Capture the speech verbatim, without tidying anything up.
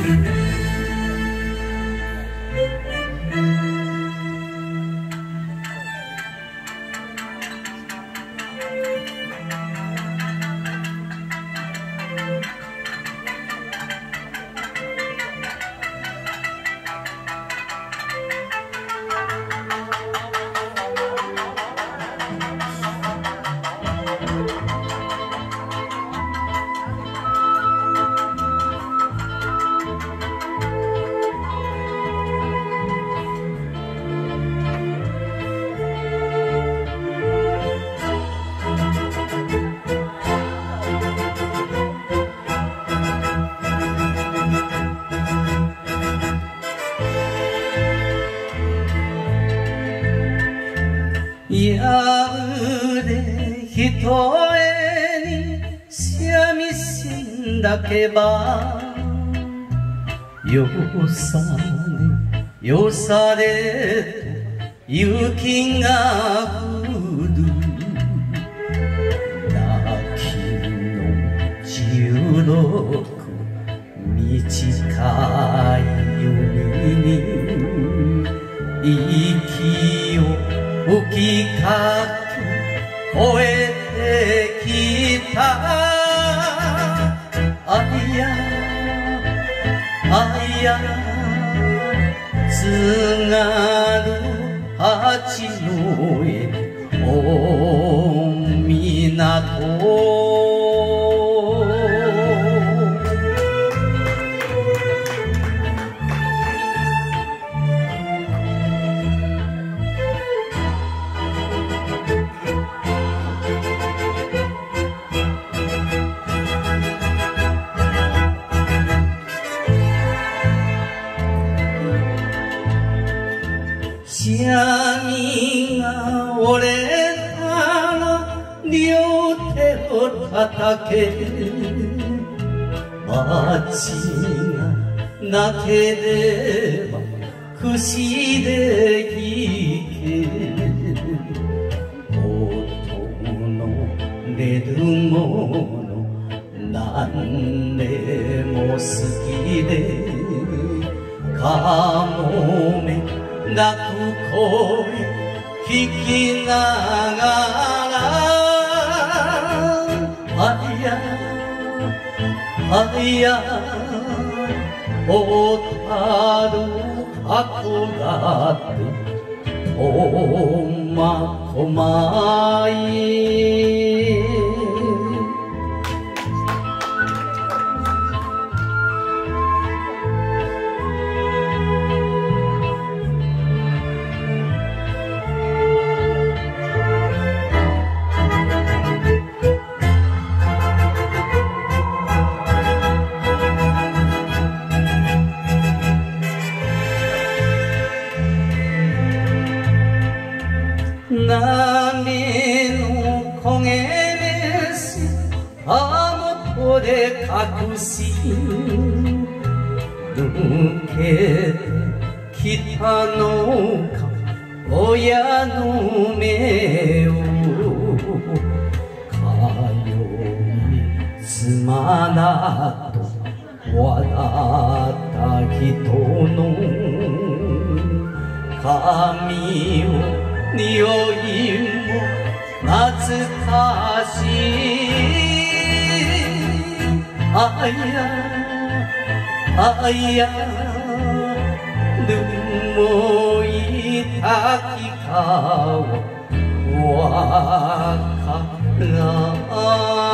やでひとえに三味線だけばよされよされと雪が降る泣きの十六短い夜に息を吹きかけ越えてきたあいやあいや津軽八戸大港シャミが折れたら両手を叩け街がなければ串で弾け音の出るもの何でも好きでかもめ泣く声聞きながらあいやあいや小樽函館苫小牧波の焦げ飯あもとで隠し抜けてきたのか親の目をかよいすまなと笑った人の髪を匂いも懐かしいあいやあいや留もいたきかわから